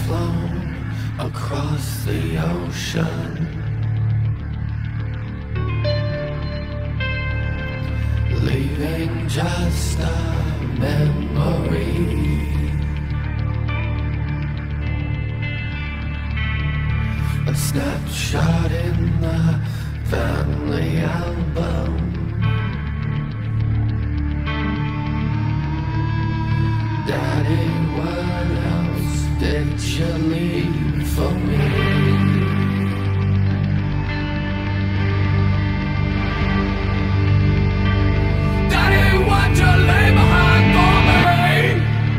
flown across the ocean, leaving just a memory. A snapshot in the family album. Daddy, what else did you leave for me? Daddy, what you leave behind for me?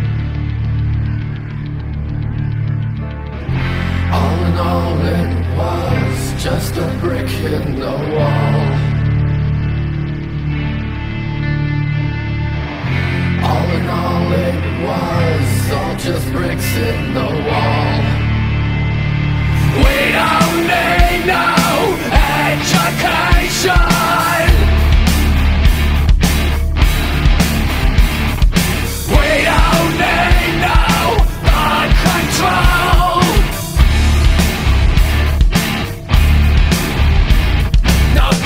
All in all, it was just a brick in the wall. All in all, it was all just bricks in the wall. We don't need no education. We don't need no gun control. No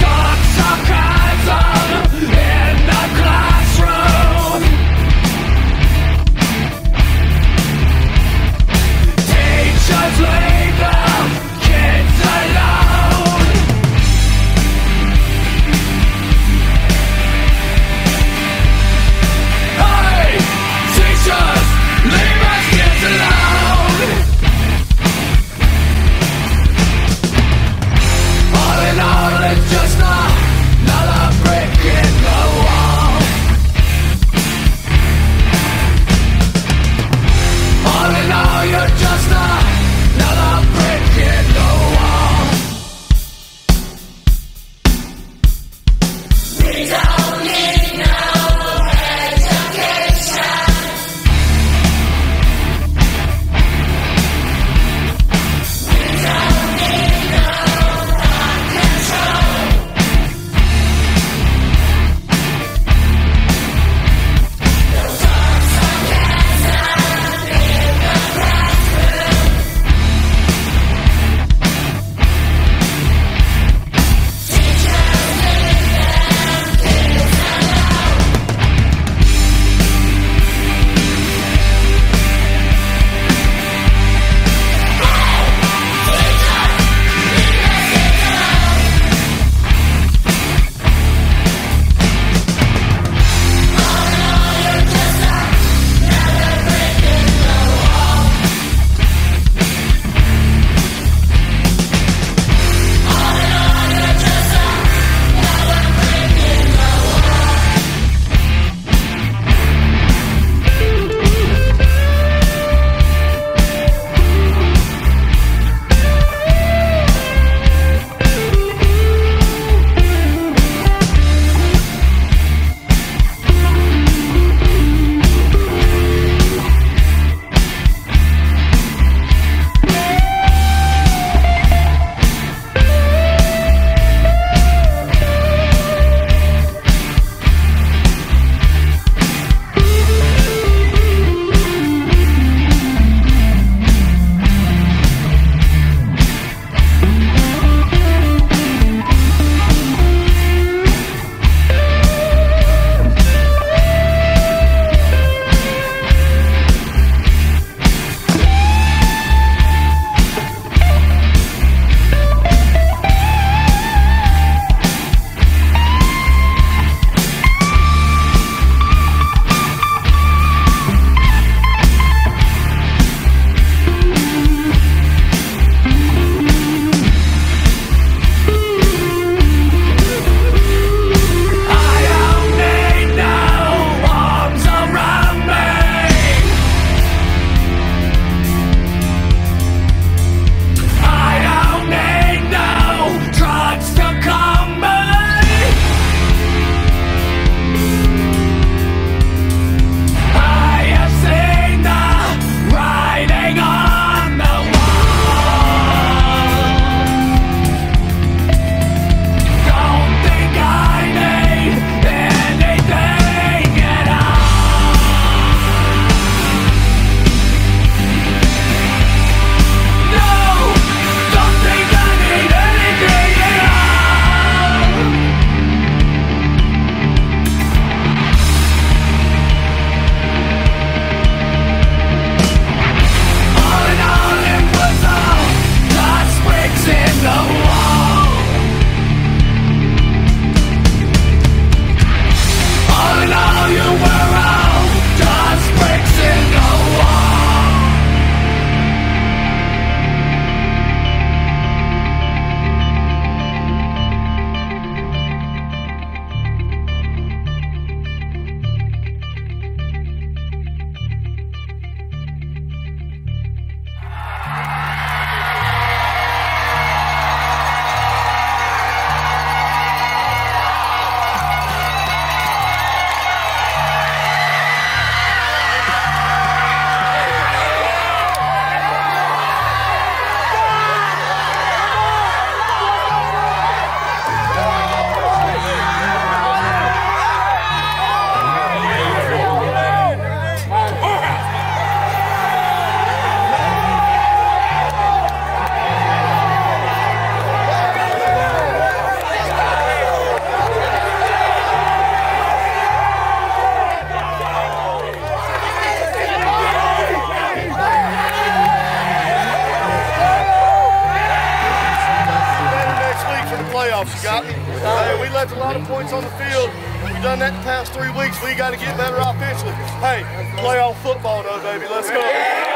playoffs. You got me? Hey, we left a lot of points on the field. We've done that the past 3 weeks. We got to get better offensively. Hey, playoff football though, baby. Let's go.